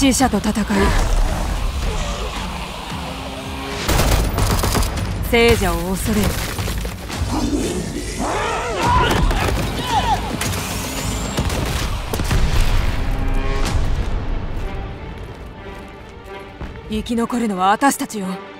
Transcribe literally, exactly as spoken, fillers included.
死者と戦い、聖者を恐れる。生き残るのは私たちよ。